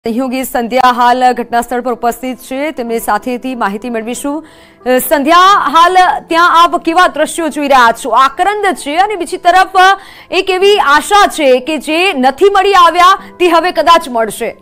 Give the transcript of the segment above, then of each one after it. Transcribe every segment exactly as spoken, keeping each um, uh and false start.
सहयोगी संध्या हाल घटनास्थल पर उपस्थित है, तेमनी साथेथी माहिती मेळवीशुं। संध्या, हाल त्यां आप केवा दृश्यो जोई रह्या छो? आक्रंद छे अने बीजी तरफ एक एवी आशा छे के जे नथी मळी आव्या ते हवे कदाच मळशे।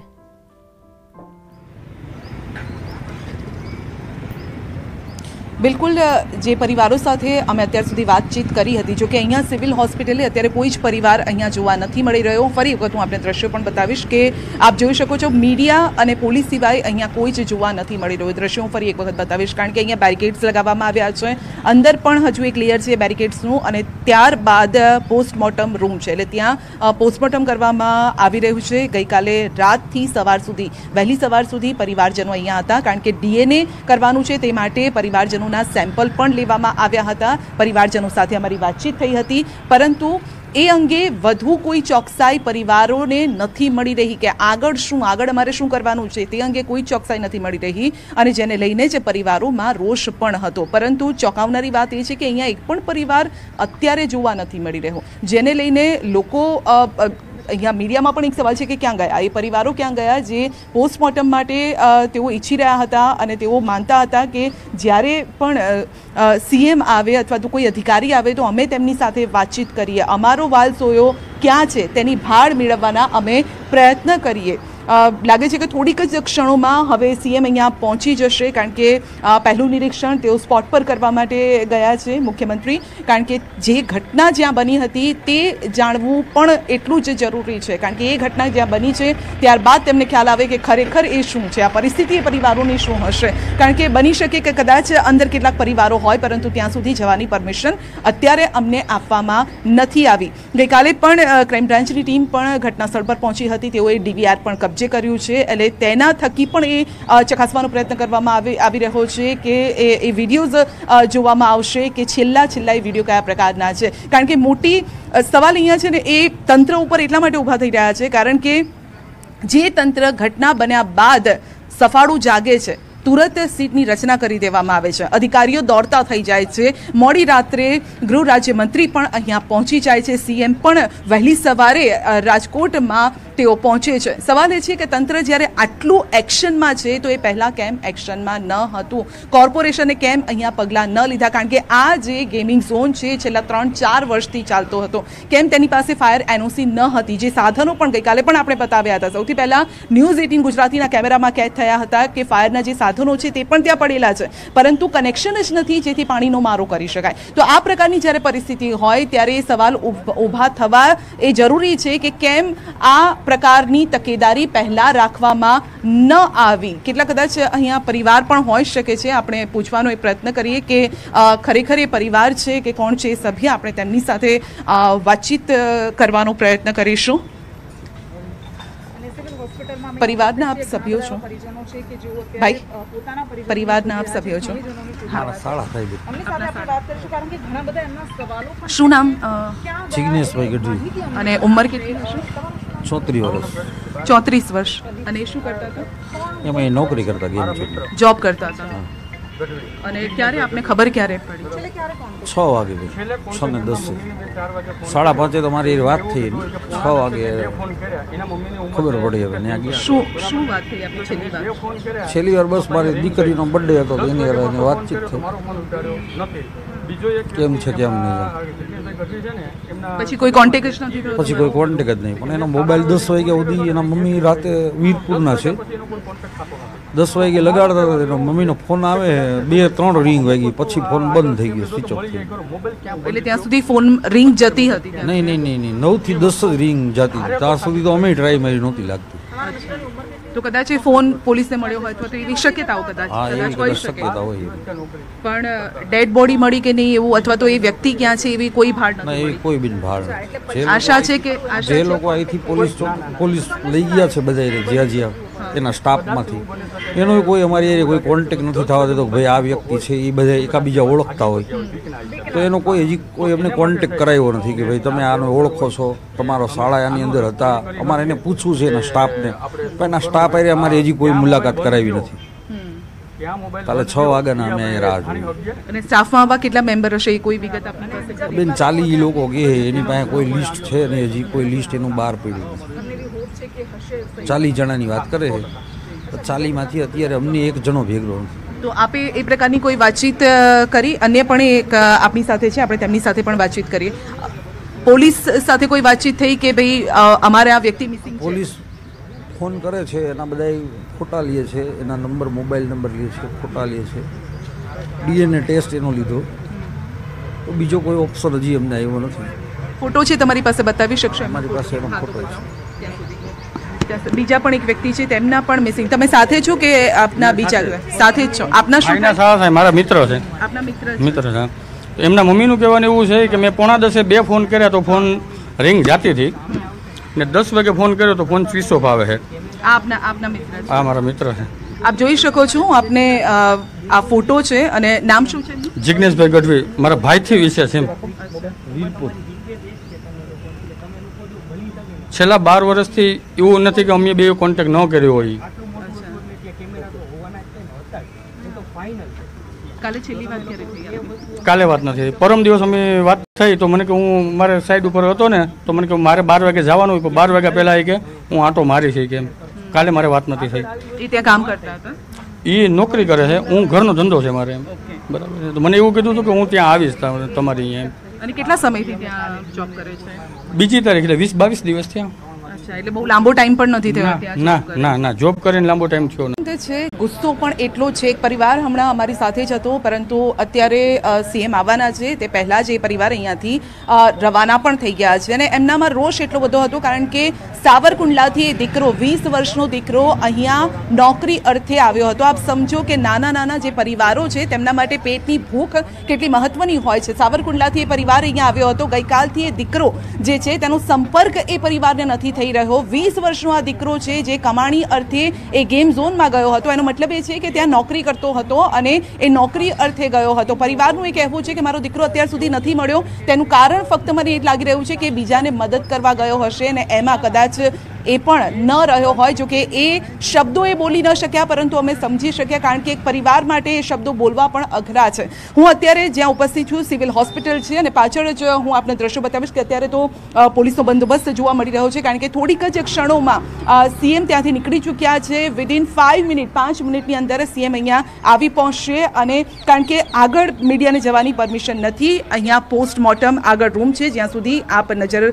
बिल्कुल जे परिवारों साथे अमे अत्यार सुधी बातचीत करी हती, जो कि अहींया सिविल होस्पिटले अत्यारे कोई ज परिवार अहींया जोवा नथी मळी रह्यो। फरी वखत हूँ आपने दृश्यो पण बतावीश के आप जोई शको छो मीडिया अने पोलीस सिवाय अहींया कोई ज जोवा नथी मळी रह्यो। दृश्यो हूँ फरी एक वखत बतावीश, कारण के अहींया बेरिकेड्स लगाववामां आव्या छे, अंदर पण हजू एक लेयर छे बेरिकेड्सनुं, अने त्यारबाद पोस्टमोर्टम रूम छे, એટલે ત્યાં પોસ્ટમોર્ટમ કરવામાં આવી રહ્યું છે। ગઈકાલે રાતથી સવાર સુધી વહેલી સવાર સુધી પરિવારજનો અહીંયા હતા, કારણ કે ડીએનએ કરવાનું છે તે માટે પરિવારજનો સેમ્પલ પણ લેવામાં આવ્યા હતા। પરિવારજનો સાથે અમારી વાતચીત થઈ હતી, પરંતુ એ અંગે વધુ કોઈ ચોકસાઈ પરિવારોને નથી મળી રહી કે આગળ શું આગળ અમારે શું કરવાનું છે તે અંગે કોઈ ચોકસાઈ નથી મળી રહી, અને જેને લઈને જે પરિવારોમાં રોષ પણ હતો। પરંતુ ચોંકાવનારી વાત એ છે કે અહીંયા એક પણ પરિવાર અત્યારે જોવા નથી મળી રહ્યો, જેને લઈને લોકો અહીંયા મીડિયામાં પણ એક સવાલ છે કે ક્યાં ગયા એ પરિવારો, ક્યાં ગયા જે પોસ્ટમોર્ટમ માટે તેઓ ઈચ્છી રહ્યા હતા, અને તેઓ માનતા હતા કે જ્યારે પણ સીએમ આવે અથવા તો કોઈ અધિકારી આવે તો અમે તેમની સાથે વાતચીત કરીએ, અમારો વાલ સોયો ક્યાં છે તેની ભાળ મેળવવાના અમે પ્રયત્ન કરીએ। લાગે છે કે થોડીક જ ક્ષણોમાં હવે સીએમ અહીંયા પહોંચી જશે, કારણ કે પહેલું નિરીક્ષણ તેઓ સ્પોટ પર કરવા માટે ગયા છે મુખ્યમંત્રી, કારણ કે જે ઘટના જ્યાં બની હતી તે જાણવું પણ એટલું જ જરૂરી છે, કારણ કે એ ઘટના જ્યાં બની છે ત્યારબાદ તેમને ખ્યાલ આવે કે ખરેખર એ શું છે, આ પરિસ્થિતિ એ પરિવારોની શું હશે। કારણ કે બની શકે કે કદાચ અંદર કેટલાક પરિવારો હોય, પરંતુ ત્યાં સુધી જવાની પરમિશન અત્યારે અમને આપવામાં નથી આવી। ગઈકાલે પણ ક્રાઇમ બ્રાન્ચની ટીમ પણ ઘટનાસ્થળ પર પહોંચી હતી, તેઓએ ડીવીઆર પણ કબજે કર્યું છે, એટલે તેના થકી પણ એ ચકાસવાનો પ્રયત્ન કરવામાં આવી આવી રહ્યો છે કે એ વિડીયોઝ જોવામાં આવશે કે છેલ્લા છેલ્લા એ વિડીયો કયા પ્રકારના છે। કારણ કે મોટી સવાલ અહીંયા છે ને એ તંત્ર ઉપર એટલા માટે ઊભા થઈ રહ્યા છે, કારણ કે જે તંત્ર ઘટના બન્યા બાદ સફાળું જાગે છે, तुरंत सीटनी रचना करी देवामां आवे छे, अधिकारीओ दौड़ता थई जाय छे, मोडी रात्रे गृह राज्यमंत्री पण अहींया पहोंची जाय छे, सीएम पण वहेली सवारे राजकोटमां तेओ पहोंचे छे। सवाल ए छे के तंत्र ज्यारे आटलुं एक्शनमां छे तो ए पहेला केम एक्शनमां न हतुं, कोर्पोरेशने केम अहींया पगलां न लीधा, कारण के आ जे गेमिंग झोन छे छेल्ला त्रण चार वर्षथी चालतो हतो, केम तेनी पासे फायर एनओसी न हती, जे साधनो पण गईकाले पण आपणे बताव्या हता। सौथी पहेला न्यूज एटीन गुजरातीना केमेरामां कैद थया हता के फायरना जे साधनो छे ते पण त्यां पड़ेला छे, परंतु कनेक्शन ज नथी जेथी पाणीनो मारो करी शकाय। तो आ प्रकारनी ज्यारे परिस्थिति होय त्यारे सवाल ऊभा थवा ए जरूरी छे के केम आ प्रकारनी तकेदारी पहला राखवामां न आवी। કેટલા કદાચ અહીંયા પરિવાર પણ હોઈ શકે છે, આપણે પૂછવાનો એક પ્રયત્ન કરીએ કે ખરેખર એ પરિવાર છે કે કોણ છે સભ્ય, આપણે તેમની સાથે વાતચીત કરવાનો પ્રયત્ન કરીશું। परिवारना आप सभ्यो छो भाई, परिवारना आप सभ्यो छो? शुं नाम? जिग्नेश भाई गढ़वी। अने उम्र केटली हशे? चौतरीस वर्ष। चौतरीस वर्ष। अने शुं करता था? एमां ए नौकरी करता, गेम छे, जॉब करता था। અને ક્યારે આપને ખબર ક્યારે પડી? છ વાગે છ ને દસ સાડા પાંચે તો મારી વાત થઈ, છ વાગે ખબર પડી। હવે ત્યાં ગયા શું શું વાત થઈ આપની છેલ્લી વાર? છેલ્લી વાર બસ મારી દીકરીનો બર્થડે હતો તો એની હારે વાતચીત થઈ, કેમ છે કેમ નહીં, પછી કોઈ કોન્ટેક્ટ જ નથી થયો? પછી કોઈ કોન્ટેક્ટ જ નહીં, પણ એનો મોબાઈલ દસ વાગ્યા સુધી એના મમ્મી રાતે વીરપુરના છે, દસ વાગે લગાડતા હતા, એનો મમ્મીનો ફોન આવે બે ત્રણ રિંગ વાગી, પછી ફોન બંધ થઈ ગયો, સ્વિચ ઓફ થઈ ગયો। એટલે ત્યાં સુધી ફોન રિંગ જતી હતી? નહીં નહીં નહીં નહીં નવ થી દસ જ રિંગ જતી, ત્યાં સુધી તો અમે ટ્રાય મારી નહોતી લાગતી। તો કદાચ એ ફોન પોલીસને મળ્યો હોય અથવા તો એવી શક્યતાઓ કદાચ કદાચ હોઈ શકે, પણ ડેડ બોડી મળી કે નહીં એવું, અથવા તો એ વ્યક્તિ ક્યાં છે એવી કોઈ ભાળ નથી? નહીં, કોઈ બી ભાળ નથી। આશા છે કે જે લોકો અહીંથી પોલીસ પોલીસ લઈ ગયા છે બધા જ્યાં જ્યાં એના સ્ટાફમાંથી, એનો કોઈ અમારી કોઈ કોન્ટેક્ટ નથી થવા દેતો, ભાઈ આ વ્યક્તિ છે એ બધા એકાબીજા ઓળખતા હોય તો એનો કોઈ હજી કોઈ અમને કોન્ટેક્ટ કરાવ્યો નથી કે ભાઈ તમે આને ઓળખો છો, તમારો શાળા આની અંદર હતા, અમારે એને પૂછવું છે એના સ્ટાફને, પણ એના સ્ટાફ આરે અમારે હજી કોઈ મુલાકાત કરાવી નથી। કાલે છ વાગ્યાના અમે રાહ જોઈ। અને સ્ટાફમાં આવા કેટલા મેમ્બર હશે એ કોઈ વિગત આપની પાસે? બેન ચાલીસ લોકો કે એની પાસે કોઈ લિસ્ટ છે ને, હજી કોઈ લિસ્ટ એનું બહાર પડ્યું નથી। ચાલીસ જણાની વાત કરે છે, તો ચાલીસમાંથી અત્યારે અમને એક જણો ભેગો નથી. તો આપે એ પ્રકારની કોઈ વાતચીત કરી? અન્ય પણ એક આપણી સાથે છે, આપણે તેમની સાથે પણ વાતચીત કરીએ. પોલીસ સાથે કોઈ વાતચીત થઈ કે ભાઈ અમારે આ વ્યક્તિ મિસિંગ છે? પોલીસ ફોન કરે છે, એના બધા ફોટા લે છે, એના નંબર મોબાઈલ નંબર લે છે, ફોટા લે છે, ડીએનએ ટેસ્ટ એનો લીધો, તો બીજો કોઈ ઓપ્શન હજી અમને આવ્યો નથી. ફોટો છે તમારી પાસે, બતાવી શકશો? અમારી પાસે એનો ફોટો છે. બીજા પણ એક વ્યક્તિ છે, તેમના પણ મિસિંગ. તમે સાથે છો કે આપના બીજા સાથે જ છો? આપના શું? મારા મિત્ર છે. આપના મિત્ર મિત્ર છે. એમના મમ્મીનું કહેવાનું એવું છે કે મેં પોણા દસે બે ફોન કર્યા તો ફોન રિંગ જાતી હતી, ને દસ વાગે ફોન કર્યો તો ફોન સ્વિચ ઓફ આવે છે. આપના આપના મિત્ર છે? હા, મારા મિત્ર છે. આપ જોઈ શકો છો, આપને આ ફોટો છે. અને નામ શું છે? જિગ્નેશભાઈ ગઢવી. મારા ભાઈથી વિશેષ એમ વીરપુર. છેલ્લા બાર વર્ષથી એવું નથી કે અમે બે કોન્ટેક્ટ ન કર્યો હોય. કાલે છેલ્લી વાત ક્યારે થઈ? કાલે વાત નથી, પરમ દિવસ અમે વાત થઈ તો મને કે હું મારે સાઈડ ઉપર હતો ને, તો મને કે મારે બાર વાગે જવાનું હોય, બાર વાગ્યા પહેલાં કે હું આંટો મારી છે કે કાલે મારે વાત નથી થઈ. એ ત્યાં કામ કરતા હતા? એ નોકરી કરે છે, હું ઘરનો ધંધો છે મારે એમ. બરાબર છે. તો મને એવું કીધું હતું કે હું ત્યાં આવીશ તમારી અહીંયા એમ. અને કેટલા સમયથી ત્યાં જોબ કરે છે? બીજી તારીખ એટલે વીસ બાવીસ દિવસ થયા. અચ્છા, એટલે બહુ લાંબો ટાઈમ પણ નથી થયો ત્યાં? ના ના ના, જોબ કરીને લાંબો ટાઈમ થયો છે. ગુસ્સો પણ એટલો છે. એક પરિવાર હમણાં અમારી સાથે જ હતો, પરંતુ અત્યારે સીએમ આવવાના છે તે પહેલાં જ એ પરિવાર અહીંયાથી રવાના પણ થઈ ગયા છે. અને એમનામાં રોષ એટલો બધો હતો કારણ કે સાવરકુંડલાથી એ દીકરો, વીસ વર્ષનો દીકરો અહીંયા નોકરી અર્થે આવ્યો હતો. આપ સમજો કે નાના નાના જે પરિવારો છે તેમના માટે પેટની ભૂખ કેટલી મહત્વની હોય છે. સાવરકુંડલાથી એ પરિવાર અહીંયા આવ્યો હતો. ગઈકાલથી એ દીકરો જે છે તેનો સંપર્ક એ પરિવારને નથી થઈ રહ્યો. વીસ વર્ષનો આ દીકરો છે જે કમાણી અર્થે એ ગેમ ઝોનમાં ગયો હતો. એનો મતલબ એ છે કે ત્યાં નોકરી કરતો હતો અને એ નોકરી અર્થે ગયો હતો. પરિવારનું એ કહેવું છે કે મારો દીકરો અત્યાર સુધી નથી મળ્યો. તેનું કારણ ફક્ત મને એ લાગી રહ્યું છે કે બીજાને મદદ કરવા ગયો હશે અને એમાં કદાચ એ પણ ન રહ્યો હોય. જો કે એ શબ્દો એ બોલી ન શક્યા, પરંતુ અમે સમજી શક્યા કારણ કે એક પરિવાર માટે એ શબ્દો બોલવા પણ અઘરા છે. હું અત્યારે જ્યાં ઉપસ્થિત છું સિવિલ હોસ્પિટલ છે અને પાછળ જ હું આપને દ્રશ્યો બતાવીશ કે અત્યારે તો પોલીસનો બંદોબસ્ત જોવા મળી રહ્યો છે કારણ કે થોડીક જ ક્ષણોમાં સીએમ ત્યાંથી નીકળી ચૂક્યા છે. વિધિન ફાઈવ મિનિટ પાંચ મિનિટની અંદર સીએમ અહીંયા આવી પહોંચશે. અને કારણ કે આગળ મીડિયાને જવાની પરમિશન નથી. અહીંયા પોસ્ટમોર્ટમ આગળ રૂમ છે, જ્યાં સુધી આપ નજર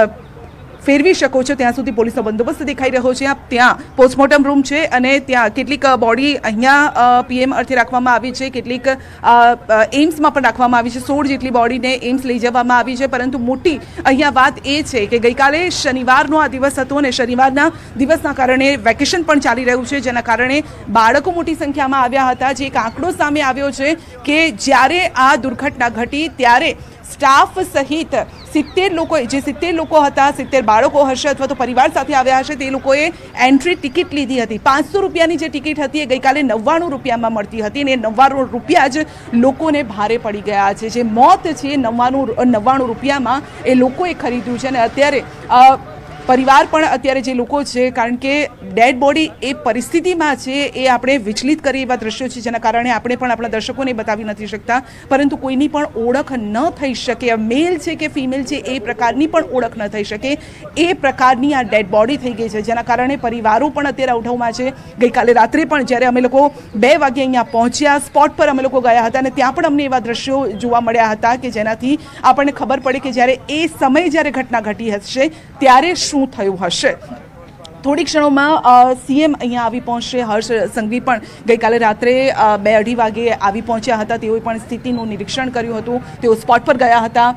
ફેરવી શકો છો ત્યાં સુધી પોલીસનો બંદોબસ્ત દેખાઈ રહ્યો છે. ત્યાં પોસ્ટમોર્ટમ રૂમ છે અને ત્યાં કેટલીક બોડી અહીંયા પીએમ અર્થે રાખવામાં આવી છે, કેટલીક એમ્સમાં પણ રાખવામાં આવી છે. સોળ જેટલી બોડીને એમ્સ લઈ જવામાં આવી છે. પરંતુ મોટી અહીંયા વાત એ છે કે ગઈકાલે શનિવારનો આ દિવસ હતો અને શનિવારના દિવસના કારણે વેકેશન પણ ચાલી રહ્યું છે, જેના કારણે બાળકો મોટી સંખ્યામાં આવ્યા હતા. જે એક આંકડો સામે આવ્યો છે કે જ્યારે આ દુર્ઘટના ઘટી ત્યારે સ્ટાફ સહિત સિત્તેર લોકો, જે સિત્તેર લોકો હતા, સિત્તેર બાળકો હશે અથવા તો પરિવાર સાથે આવ્યા હશે, તે લોકોએ એન્ટ્રી ટિકિટ લીધી હતી. પાંચસો રૂપિયાની જે ટિકિટ હતી એ ગઈકાલે નવ્વાણું રૂપિયામાં મળતી હતી અને નવ્વાણું રૂપિયા જ લોકોને ભારે પડી ગયા છે. જે મોત છે નવ્વાણું નવ્વાણું રૂપિયામાં એ લોકોએ ખરીદ્યું છે. અને અત્યારે પરિવાર પણ અત્યારે જે લોકો છે, કારણ કે ડેડ બોડી એ પરિસ્થિતિમાં છે એ આપણે વિચલિત કરી એવા દ્રશ્યો છે, જેના કારણે આપણે પણ આપણા દર્શકોને બતાવી નથી શકતા. પરંતુ કોઈની પણ ઓળખ ન થઈ શકે, મેલ છે કે ફિમેલ છે એ પ્રકારની પણ ઓળખ ન થઈ શકે, એ પ્રકારની આ ડેડ બોડી થઈ ગઈ છે, જેના કારણે પરિવારો પણ અત્યારે અવઢવમાં છે. ગઈકાલે રાત્રે પણ જ્યારે અમે લોકો બે વાગે અહીંયા પહોંચ્યા, સ્પોટ પર અમે લોકો ગયા હતા અને ત્યાં પણ અમને એવા દ્રશ્યો જોવા મળ્યા હતા કે જેનાથી આપણને ખબર પડે કે જ્યારે એ સમય જ્યારે ઘટના ઘટી હશે ત્યારે શું થયું હશે. થોડી ક્ષણોમાં સીએમ અહીંયા આવી પહોંચશે. હર્ષ સંઘવી પણ ગઈકાલે રાત્રે બે અઢી વાગે આવી પહોંચ્યા હતા. તેઓએ પણ સ્થિતિનું નિરીક્ષણ કર્યું હતું. તેઓ સ્પોટ પર ગયા હતા.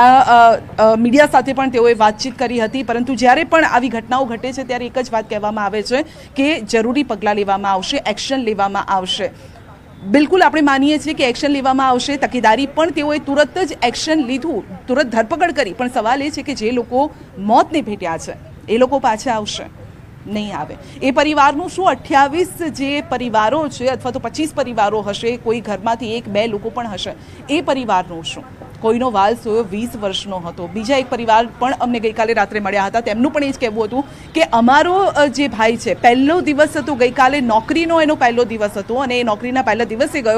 ત્યાં મીડિયા સાથે પણ તેઓએ વાતચીત કરી હતી. પરંતુ જ્યારે પણ આવી ઘટનાઓ ઘટે છે ત્યારે એક જ વાત કહેવામાં આવે છે કે જરૂરી પગલાં લેવામાં આવશે, એક્શન લેવામાં આવશે. બિલકુલ આપણે માનીએ છીએ કે એક્શન લેવામાં આવશે. તકેદારી પણ તેઓએ તુરત જ એક્શન લીધું, તુરત ધરપકડ કરી. પણ સવાલ એ છે કે જે લોકો મોતને ભેટ્યા છે એ લોકો પાછા આવશે? નહીં આવે. એ પરિવારનું શું? અઠ્યાવીસ જે પરિવારો છે અથવા તો પચીસ પરિવારો હશે, કોઈ ઘરમાંથી એક બે લોકો પણ હશે, એ પરિવારનું શું? કોઈનો વાલ સોયો વીસ વર્ષનો હતો. બીજા એક પરિવાર પણ અમને ગઈકાલે રાત્રે મળ્યા હતા. તેમનું પણ એ જ કહેવું હતું કે અમારો જે ભાઈ છે, પહેલો દિવસ હતો ગઈકાલે, નોકરીનો એનો પહેલો દિવસ હતો અને એ નોકરીના પહેલા દિવસે ગયો,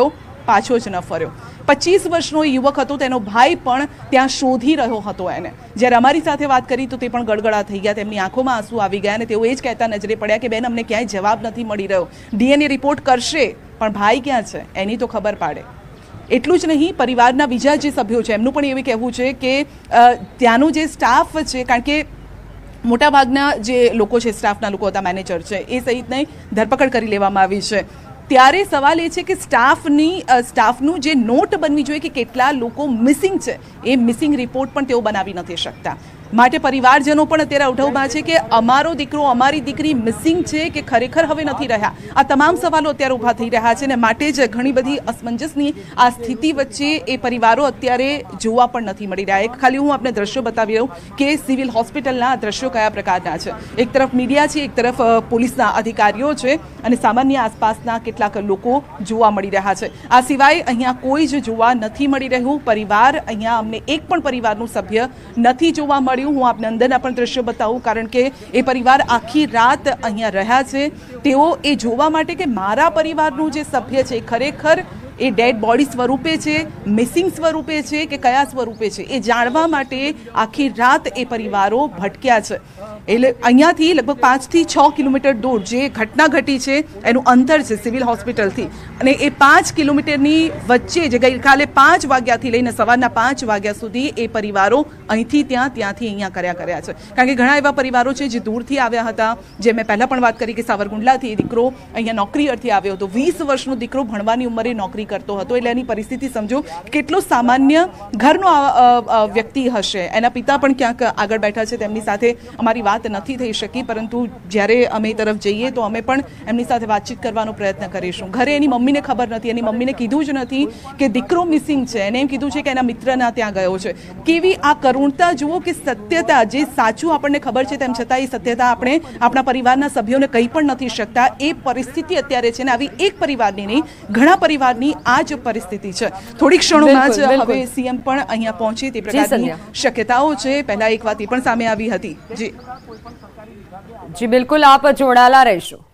પાછો જ ન ફર્યો. પચીસ વર્ષનો યુવક હતો, તેનો ભાઈ પણ ત્યાં શોધી રહ્યો હતો એને. જ્યારે અમારી સાથે વાત કરી તો તે પણ ગડગડા થઈ ગયા, તેમની આંખોમાં આંસુ આવી ગયા અને તેઓ એ જ કહેતા નજરે પડ્યા કે બેન અમને ક્યાંય જવાબ નથી મળી રહ્યો. ડીએનએ રિપોર્ટ કરશે પણ ભાઈ ક્યાં છે એની તો ખબર પાડે. એટલું જ નહીં, પરિવારના બીજા જે સભ્યો છે એમનું પણ એવું કહેવું છે કે ત્યાંનો જે સ્ટાફ છે, કારણ કે મોટાભાગના જે લોકો છે સ્ટાફના લોકો હતા, મેનેજર છે એ સહિતની ધરપકડ કરી લેવામાં આવી છે. ત્યારે સવાલ એ છે કે સ્ટાફની સ્ટાફનું જે નોટ બનવી જોઈએ કે કેટલા લોકો મિસિંગ છે, એ મિસિંગ રિપોર્ટ પણ તેઓ બનાવી નથી શકતા. માટે પરિવારજનો પણ અત્યારે અવઢવમાં છે કે અમારો દીકરો, અમારી દીકરી મિસિંગ છે કે ખરેખર હવે નથી રહ્યા. આ તમામ સવાલો અત્યારે ઊભા થઈ રહ્યા છે અને માટે જ ઘણી બધી અસમંજસની આ સ્થિતિ વચ્ચે એ પરિવારો અત્યારે જોવા પણ નથી મળી રહ્યા. એક ખાલી હું આપને દ્રશ્યો બતાવી રહ્યું કે સિવિલ હોસ્પિટલના દ્રશ્યો કયા પ્રકારના છે. એક તરફ મીડિયા છે, એક તરફ પોલીસના અધિકારીઓ છે અને સામાન્ય આસપાસના કેટલાક લોકો જોવા મળી રહ્યા છે. આ સિવાય અહીંયા કોઈ જ જોવા નથી મળી રહ્યું. પરિવાર, અહીંયા અમને એક પણ પરિવારનું સભ્ય નથી જોવા મળ્યું. હું આપને અંદરના પણ દ્રશ્યો બતાવું, કારણ કે એ પરિવાર આખી રાત અહીંયા રહ્યા છે. તેઓ એ જોવા માટે કે મારા પરિવારનું જે સભ્ય છે ખરેખર એ ડેડ બોડી સ્વરૂપે છે, મિસિંગ સ્વરૂપે છે કે કયા સ્વરૂપે છે, એ જાણવા માટે આખી રાત એ પરિવારો ભટક્યા છે. એટલે અહીંયાથી લગભગ પાંચથી છ કિલોમીટર દૂર જે ઘટના ઘટી છે એનું અંતર છે સિવિલ હોસ્પિટલથી, અને એ પાંચ કિલોમીટરની વચ્ચે જે ગઈકાલે પાંચ વાગ્યાથી લઈને સવારના પાંચ વાગ્યા સુધી એ પરિવારો અહીંથી ત્યાં, ત્યાંથી અહીંયા કર્યા કર્યા છે. કારણ કે ઘણા એવા પરિવારો છે જે દૂરથી આવ્યા હતા. જે મેં પહેલાં પણ વાત કરી કે સાવરકુંડલાથી દીકરો અહીંયા નોકરી અર્થે આવ્યો હતો. વીસ વર્ષનો દીકરો ભણવાની ઉંમરે નોકરી કરતો હતો. એટલે એની પરિસ્થિતિ સમજો કેટલો સામાન્ય ઘરનો વ્યક્તિ હશે. એના પિતા પણ ક્યાંક આગળ બેઠા છે, તેમની સાથે અમારી વાત નથી થઈ શકી, પરંતુ જ્યારે અમે તરફ જઈએ તો અમે પણ એમની સાથે વાતચીત કરવાનો પ્રયત્ન કરીશું. ઘરે એની મમ્મીને ખબર નથી, એની મમ્મીને કીધું જ નથી કે દીકરો મિસિંગ છે. એને એમ કીધું છે કે એના મિત્રના ત્યાં ગયો છે. કેવી આ કરુણતા જુઓ કે સત્યતા, જે સાચું આપણને ખબર છે તેમ છતાં એ સત્યતા આપણે આપણા પરિવારના સભ્યોને કહી પણ નથી શકતા. એ પરિસ્થિતિ અત્યારે છે ને આવી એક પરિવારની નહીં, ઘણા પરિવારની આ જ પરિસ્થિતિ છે. થોડીક ક્ષણોમાં જ હવે સીએમ પણ અહીંયા પહોંચે તે પ્રકારની શક્યતાઓ છે. પહેલા એક વાત એ પણ સામે આવી હતી. જી જી બિલકુલ, આપ જોડાયેલા રહેશો.